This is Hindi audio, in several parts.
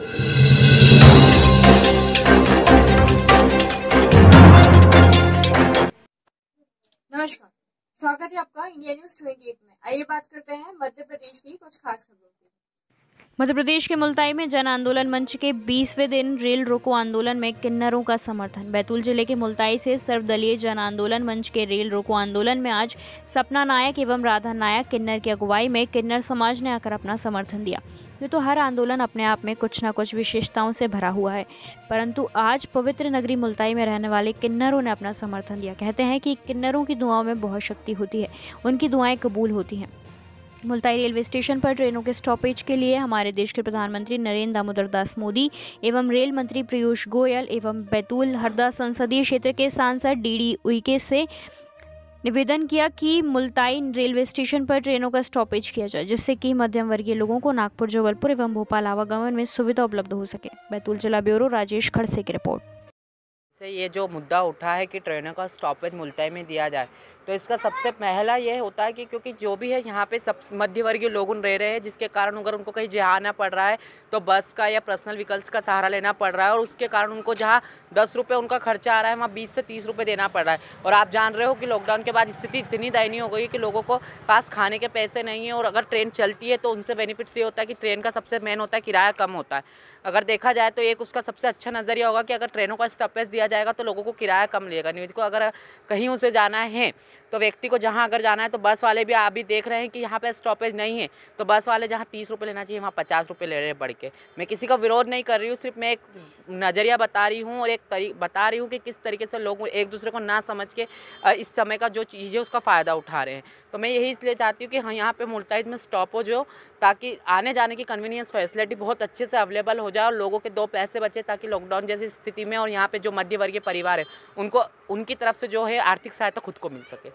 नमस्कार, स्वागत है आपका इंडिया न्यूज 28 में। आइए बात करते हैं मध्य प्रदेश की कुछ खास खबरों की। मध्य प्रदेश के मुल्ताई में जन आंदोलन मंच के 20वें दिन रेल रोको आंदोलन में किन्नरों का समर्थन। बैतूल जिले के मुल्ताई से सर्वदलीय जन आंदोलन मंच के रेल रोको आंदोलन में आज सपना नायक एवं राधा नायक किन्नर की अगुवाई में किन्नर समाज ने आकर अपना समर्थन दिया। ये तो हर आंदोलन अपने आप में कुछ न कुछ विशेषताओं से भरा हुआ है, परंतु आज पवित्र नगरी मुल्ताई में रहने वाले किन्नरों ने अपना समर्थन दिया। कहते हैं कि किन्नरों की दुआओं में बहुत शक्ति होती है, उनकी दुआएं कबूल होती हैं। मुल्ताई रेलवे स्टेशन पर ट्रेनों के स्टॉपेज के लिए हमारे देश के प्रधानमंत्री नरेंद्र दामोदर दास मोदी एवं रेल मंत्री पीयूष गोयल एवं बैतूल हरदा संसदीय क्षेत्र के सांसद डीडी उइके से निवेदन किया कि मुल्ताई रेलवे स्टेशन पर ट्रेनों का स्टॉपेज किया जाए, जिससे कि मध्यम वर्गीय लोगों को नागपुर, जबलपुर एवं भोपाल आवागमन में सुविधा उपलब्ध हो सके। बैतूल जिला ब्यूरो राजेश खड़से की रिपोर्ट। से ये जो मुद्दा उठा है कि ट्रेनों का स्टॉपेज मुल्ताई में दिया जाए, तो इसका सबसे पहला ये होता है कि क्योंकि जो भी है यहाँ पे सब मध्य वर्गीय लोग रह रहे हैं, जिसके कारण अगर उनको कहीं जाना पड़ रहा है तो बस का या पर्सनल व्हीकल्स का सहारा लेना पड़ रहा है, और उसके कारण उनको जहाँ 10 रुपये उनका खर्चा आ रहा है वहाँ 20 से 30 रुपये देना पड़ रहा है। और आप जान रहे हो कि लॉकडाउन के बाद स्थिति इतनी दयनीय हो गई कि लोगों को पास खाने के पैसे नहीं है, और अगर ट्रेन चलती है तो उनसे बेनिफिट्स ये होता है कि ट्रेन का सबसे मेन होता है किराया कम होता है। अगर देखा जाए तो एक उसका सबसे अच्छा नज़रिया होगा कि अगर ट्रेनों का स्टॉपेज दिया जाएगा तो लोगों को किराया कम लगेगा। नहीं को अगर कहीं उसे जाना है तो व्यक्ति को जहाँ अगर जाना है तो बस वाले भी आप भी देख रहे हैं कि यहाँ पे स्टॉपेज नहीं है, तो बस वाले जहाँ 30 रुपये लेना चाहिए वहाँ 50 रुपये ले रहे हैं बढ़ के। मैं किसी का विरोध नहीं कर रही हूँ, सिर्फ मैं एक नज़रिया बता रही हूँ और बता रही हूँ कि किस तरीके से लोग एक दूसरे को ना समझ के इस समय का जो चीज़ है उसका फ़ायदा उठा रहे हैं। तो मैं यही इसलिए चाहती हूँ कि हाँ यहाँ पे मुल्ताई में स्टॉपेज हो, ताकि आने जाने की कन्वीनियंस फैसिलिटी बहुत अच्छे से अवेलेबल हो जाए और लोगों के 2 पैसे बचे, ताकि लॉकडाउन जैसी स्थिति में और यहाँ पे जो मध्य वर्गीय परिवार है उनको उनकी तरफ से जो है आर्थिक सहायता खुद को मिल सके।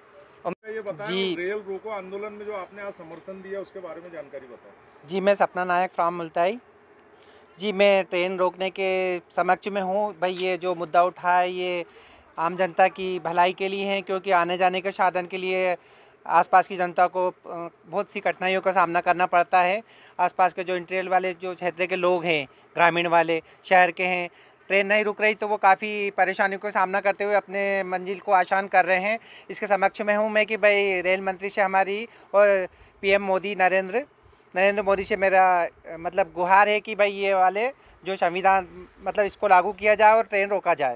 ये बताएं, रेल रोको आंदोलन में जो आपने आज समर्थन दिया उसके बारे में जानकारी बताओ। जी, मैं सपना नायक फ्रॉम मुल्ताई। जी, मैं ट्रेन रोकने के समक्ष में हूँ। भाई ये जो मुद्दा उठा है ये आम जनता की भलाई के लिए है, क्योंकि आने जाने के साधन के लिए आसपास की जनता को बहुत सी कठिनाइयों का सामना करना पड़ता है। आसपास के जो इंटीरियर वाले जो क्षेत्र के लोग हैं, ग्रामीण वाले, शहर के हैं, ट्रेन नहीं रुक रही तो वो काफ़ी परेशानियों का सामना करते हुए अपने मंजिल को आसान कर रहे हैं। इसके समक्ष में हूँ मैं कि भाई रेल मंत्री से हमारी और पीएम मोदी नरेंद्र मोदी से मेरा मतलब गुहार है कि भाई ये वाले जो संविधान मतलब इसको लागू किया जाए और ट्रेन रोका जाए।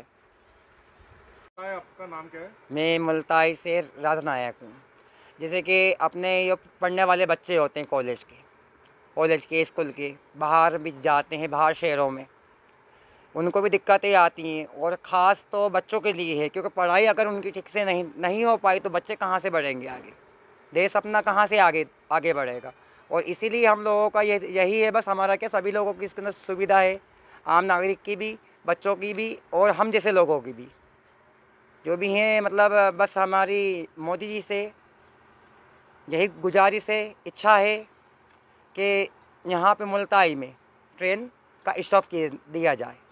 आपका नाम क्या है? मैं मुल्ताई से राधा नायक हूँ। जैसे कि अपने ये पढ़ने वाले बच्चे होते हैं कॉलेज के स्कूल के, बाहर भी जाते हैं बाहर शहरों में, उनको भी दिक्कतें आती हैं, और ख़ास तो बच्चों के लिए है, क्योंकि पढ़ाई अगर उनकी ठीक से नहीं हो पाई तो बच्चे कहाँ से बढ़ेंगे आगे, देश अपना कहाँ से आगे बढ़ेगा। और इसीलिए हम लोगों का यही है बस हमारा क्या, सभी लोगों की इसके अंदर सुविधा है, आम नागरिक की भी, बच्चों की भी और हम जैसे लोगों की भी, जो भी हैं। मतलब बस हमारी मोदी जी से यही गुजारिश है, इच्छा है कि यहाँ पे मुल्ताई में ट्रेन का स्टॉप दिया जाए।